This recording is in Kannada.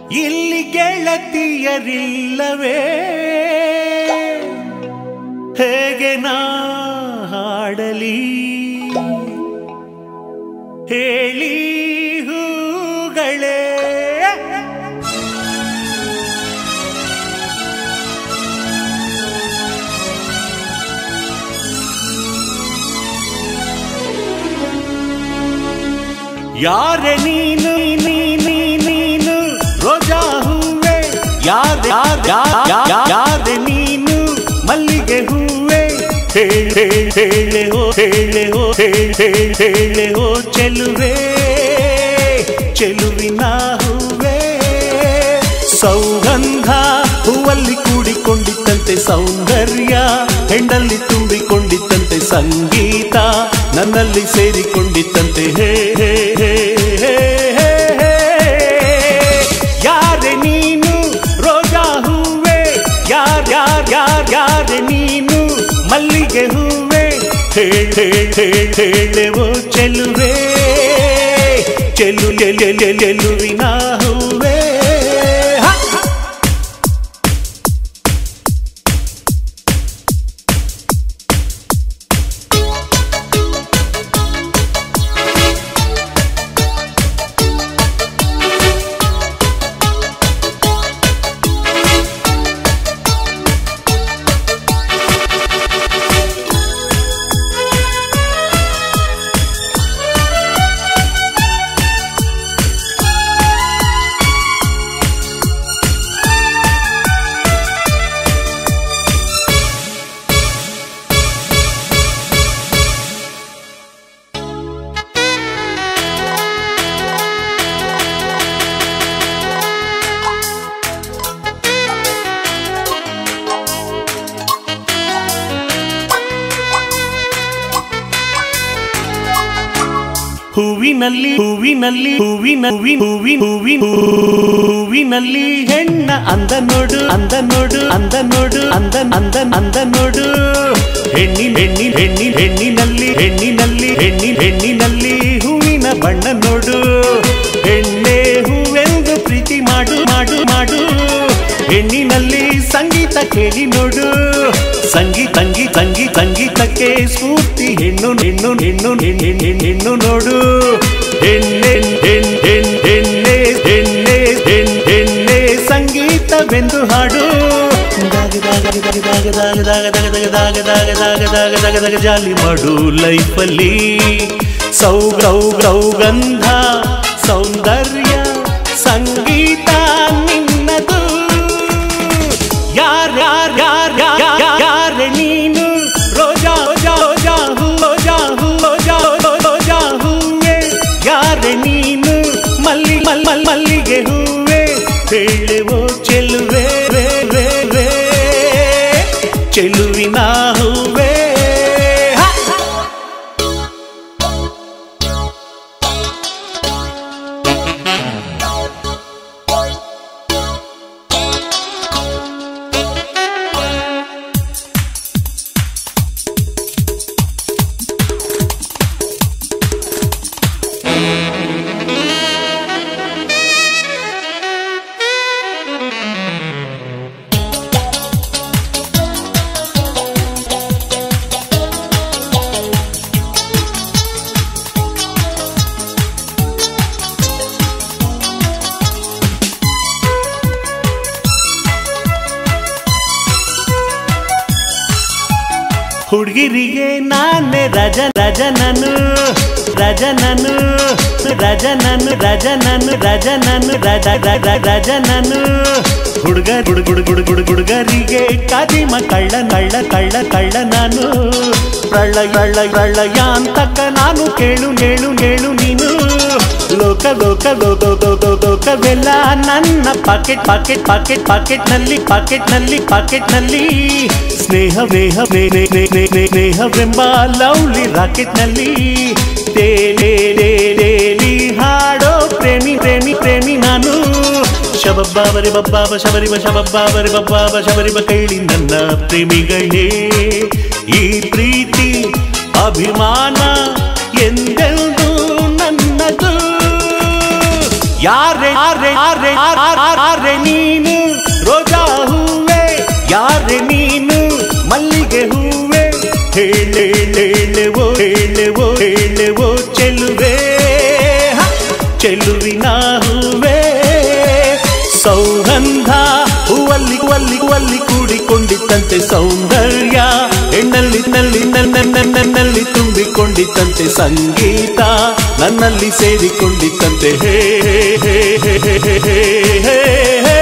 ಇಲ್ಲಿ ಗೆಳತಿಯರಿಲ್ಲವೇ ಹೇಗೆ ನಾ ಹಾಡಲಿ ಹೇಳಿ ಹೂಗಳೇ ಯಾರೆ ನೀನು ನೀನು ರೋಜಾ ಹೂವೆ ಯಾರೆ ನೀನು ಮಲ್ಲಿಗೆ ಹೂವೆ ಹೇಳೆ ಹೋ ಚೆಲುವೆ ಚೆಲುವಿನ ಹೂವೆ ಸೌಗಂಧ ಹೂವಲ್ಲಿ ಕೂಡಿಕೊಂಡಿತ್ತಂತೆ ಸೌಂದರ್ಯ ಹೆಣ್ಣಲ್ಲಿ ತುಂಬಿಕೊಂಡಿತ್ತಂತೆ ಸಂಗೀತ ನನ್ನಲ್ಲಿ ಸೇರಿಕೊಂಡಿತ್ತಂತೆ ಹೇ ಹೇ ಹೇ ಹೇ ಯಾರೆ ನೀನು ರೋಜಾ ಹೂವೆ ಯಾರೆ ನೀನು ಮಲ್ಲಿಗೆ ಹೂವೆ ಹೇಳೆವೋ ಚೆಲುವೆ ಚೆಲುವಿನ ಹೂವೆ ಹೂವಿನಲ್ಲಿ ಹೆಣ್ಣ ಅಂದ ನೋಡು ಹೆಣ್ಣಿನಲ್ಲಿ ಹೂವಿನ ಬಣ್ಣ ನೋಡು ಹೆಣ್ಣೆ ಹೂವೆಂದು ಪ್ರೀತಿ ಮಾಡು ಹೆಣ್ಣಿನಲ್ಲಿ ಸಂಗೀತ ಕೇಳಿ ನೋಡು ಸಂಗೀತಕ್ಕೆ ಸ್ಫೂರ್ತಿ ಹೆಣ್ಣು ನೋಡು ಹೆಣ್ಣೆ ಸಂಗೀತವೆಂದು ಹಾಡು ಜಾಲಿ ಮಾಡು ಲೈಫಲ್ಲಿ ಸೌಗಂಧ ಸೌಂದರ್ಯ ಸಂಗೀತ ನಿನ್ನದು ಯಾರೆ ನೀನು ರೋಜಾ ಹೂವೆ ಯಾರೆ ನೀನು ಮಲ್ಲಿಗೆ ಹೂವೆ ಹೇಳುವೋ ಚೆಲುವೆ ಚೆಲುವಿನ ಹೂವೆ ಹುಡುಗಿರಿಗೆ ನಾನೇ ರಜನನು ಹುಡುಗರಿಗೆ ಕಾದಿಮ ಕಳ್ಳ ನಾನು ಪ್ರಳಯ ಅಂತಕ್ಕ ನಾನು ಕೇಳು ನೀನು ಲೋಕವೆಲ್ಲ ನನ್ನ ಪಾಕೆಟ್ನಲ್ಲಿ ಸ್ನೇಹವೆಂಬ ಲವ್ಲಿ ರಾಕೆಟ್ನಲ್ಲಿ ತೇಲಿ ಹಾಡೋ ಪ್ರೇಮಿ ನಾನು ಶಬಬ್ಬ ಕೈಲಿ ನನ್ನ ಪ್ರೇಮಿಗಳೇ ಈ ಪ್ರೀತಿ ಅಭಿಮಾನ ಎಂದೆಂದು ನನ್ನದು ಯಾರೆ ಆರೆ ಆರೆ ಆರೆ ನೀನು ರೋಜಾ ಹೂವೆ ಯಾರೆ ನೀನು ಮಲ್ಲಿಗೆ ಹೂವೆ ಹೇಳೆವೋ ಹೇಳೆವೋ ಹೇಳೆವೋ ಚೆಲುವೆ ಚೆಲುವಿನ ಹೂವೆ ಸೌಗಂಧ ಹೂವಲ್ಲಿ ಹೂವಲ್ಲಿ ಹೂವಲ್ಲಿ ಕೂಡಿಕೊಂಡಿತ್ತಂತೆ ಸೌಂದರ್ಯ ಹೆಣ್ಣಲ್ಲಿ ನನ್ನಲ್ಲಿ ತುಂಬಿಕೊಂಡಿತ್ತಂತೆ ಸಂಗೀತ ನನ್ನಲ್ಲಿ ಸೇರಿಕೊಂಡಿತ್ತಂತೆ ಹೇ ಹೇ ಹೇ ಹೇ ಹೇ ಹೇ ಹೇ